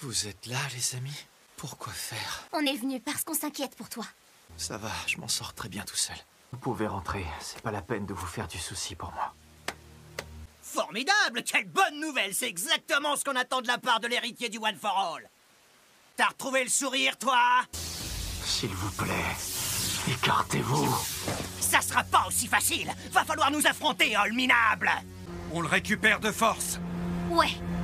Vous êtes là, les amis? Pourquoi faire? On est venu parce qu'on s'inquiète pour toi. Ça va, je m'en sors très bien tout seul. Vous pouvez rentrer, c'est pas la peine de vous faire du souci pour moi. Formidable! Quelle bonne nouvelle! C'est exactement ce qu'on attend de la part de l'héritier du One for All. T'as retrouvé le sourire, toi? S'il vous plaît, écartez-vous. Ça sera pas aussi facile! Va falloir nous affronter, Hall minable! On le récupère de force. Ouais,